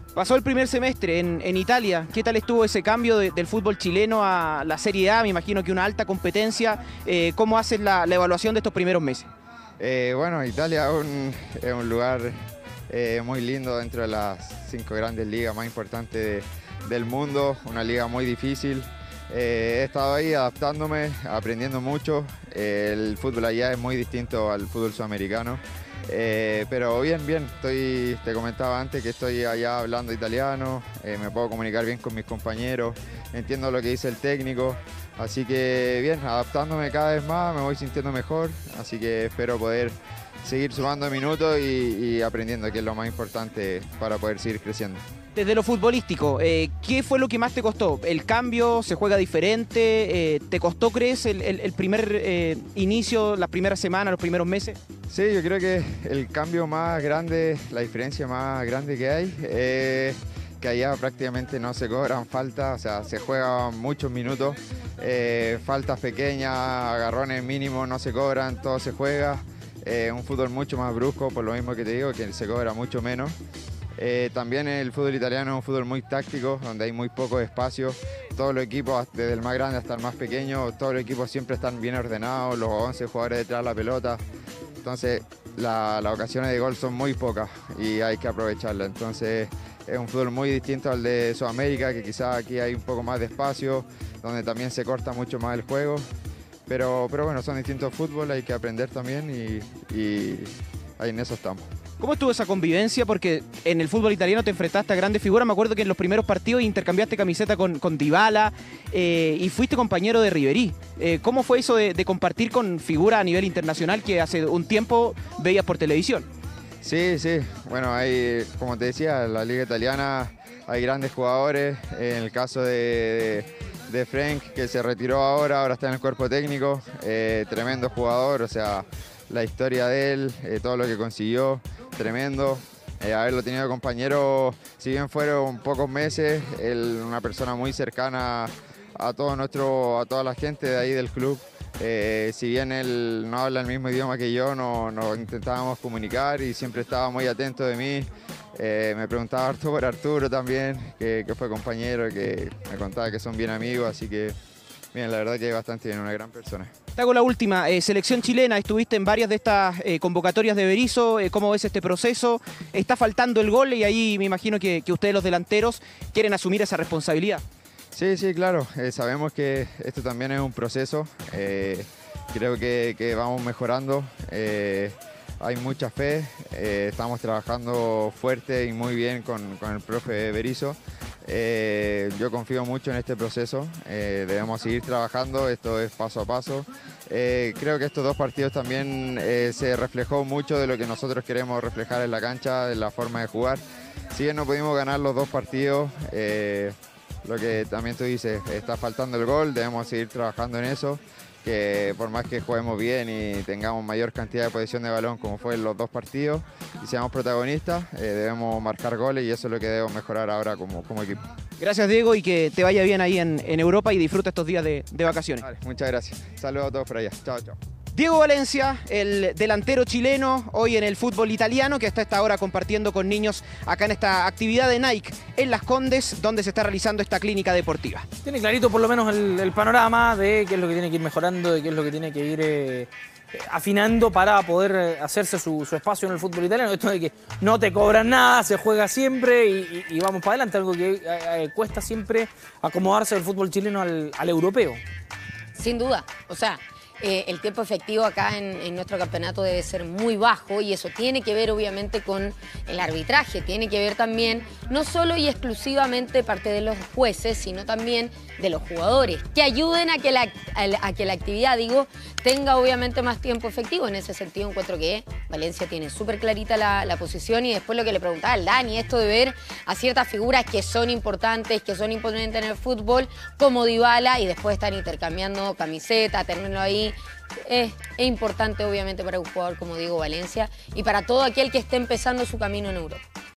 Pasó el primer semestre en Italia. ¿Qué tal estuvo ese cambio del fútbol chileno a la Serie A? Me imagino que una alta competencia. ¿Cómo haces la evaluación de estos primeros meses? Bueno, Italia es un lugar muy lindo dentro de las 5 grandes ligas más importantes del mundo, una liga muy difícil. He estado ahí adaptándome, aprendiendo mucho. El fútbol allá es muy distinto al fútbol sudamericano. Pero bien, te comentaba antes que estoy allá hablando italiano, me puedo comunicar bien con mis compañeros, entiendo lo que dice el técnico, así que bien, adaptándome cada vez más, me voy sintiendo mejor, así que espero poder seguir sumando minutos y aprendiendo, que es lo más importante para poder seguir creciendo. Desde lo futbolístico, ¿qué fue lo que más te costó? ¿El cambio se juega diferente? ¿Te costó, crees, el primer inicio, las primeras semanas, los primeros meses? Sí, yo creo que el cambio más grande, la diferencia más grande que hay, que allá prácticamente no se cobran faltas, o sea, se juegan muchos minutos, faltas pequeñas, agarrones mínimos no se cobran, todo se juega. Un fútbol mucho más brusco, por lo mismo que te digo, que se cobra mucho menos. También el fútbol italiano es un fútbol muy táctico, donde hay muy poco espacio. Todos los equipos, desde el más grande hasta el más pequeño, todos los equipos siempre están bien ordenados, los 11 jugadores detrás de la pelota. Entonces las ocasiones de gol son muy pocas y hay que aprovecharlas. Entonces es un fútbol muy distinto al de Sudamérica, que quizás aquí hay un poco más de espacio, donde también se corta mucho más el juego. Pero bueno, son distintos fútbol, hay que aprender también y ahí en eso estamos. ¿Cómo estuvo esa convivencia? Porque en el fútbol italiano te enfrentaste a grandes figuras. Me acuerdo que en los primeros partidos intercambiaste camiseta con Dybala y fuiste compañero de Ribery. ¿Cómo fue eso de compartir con figuras a nivel internacional que hace un tiempo veías por televisión? Sí. Bueno, hay, como te decía, en la liga italiana hay grandes jugadores. En el caso de Frank, que se retiró ahora está en el cuerpo técnico. Tremendo jugador, o sea, la historia de él, todo lo que consiguió, tremendo. Haberlo tenido compañero, si bien fueron pocos meses, él una persona muy cercana a toda la gente de ahí del club. Si bien él no habla el mismo idioma que yo, nos intentábamos comunicar y siempre estaba muy atento de mí. Me preguntaba harto por Arturo también, que fue compañero, que me contaba que son bien amigos, así que bien, la verdad que bastante bien, una gran persona. Te hago la última, selección chilena, estuviste en varias de estas convocatorias de Berizzo, ¿cómo ves este proceso? Está faltando el gol y ahí me imagino que ustedes los delanteros quieren asumir esa responsabilidad. Sí, claro, sabemos que esto también es un proceso, creo que vamos mejorando, hay mucha fe, estamos trabajando fuerte y muy bien con el profe Berizzo. Yo confío mucho en este proceso, debemos seguir trabajando, esto es paso a paso. Creo que estos dos partidos también se reflejó mucho de lo que nosotros queremos reflejar en la cancha, de la forma de jugar. Si bien no pudimos ganar los dos partidos, lo que también tú dices, está faltando el gol, debemos seguir trabajando en eso, que por más que juguemos bien y tengamos mayor cantidad de posesión de balón como fue en los dos partidos y seamos protagonistas, debemos marcar goles y eso es lo que debemos mejorar ahora como equipo. Gracias, Diego, y que te vaya bien ahí en Europa y disfruta estos días de vacaciones. Vale, muchas gracias. Saludos a todos por allá. Chao. Diego Valencia, el delantero chileno, hoy en el fútbol italiano, que está a esta hora compartiendo con niños acá en esta actividad de Nike en Las Condes, donde se está realizando esta clínica deportiva. Tiene clarito por lo menos el panorama de qué es lo que tiene que ir mejorando, de qué es lo que tiene que ir afinando para poder hacerse su espacio en el fútbol italiano. Esto de que no te cobran nada, se juega siempre y vamos para adelante, algo que cuesta siempre acomodarse del fútbol chileno al europeo. Sin duda, o sea, el tiempo efectivo acá en nuestro campeonato debe ser muy bajo y eso tiene que ver obviamente con el arbitraje, tiene que ver también no solo y exclusivamente parte de los jueces, sino también de los jugadores, que ayuden a que la actividad, tenga obviamente más tiempo efectivo. En ese sentido encuentro que Valencia tiene súper clarita la posición y después lo que le preguntaba al Dani, esto de ver a ciertas figuras que son importantes, que son imponentes en el fútbol, como Dybala, y después estar intercambiando camiseta, tenerlo ahí. Es importante obviamente para un jugador como Diego Valencia y para todo aquel que esté empezando su camino en Europa.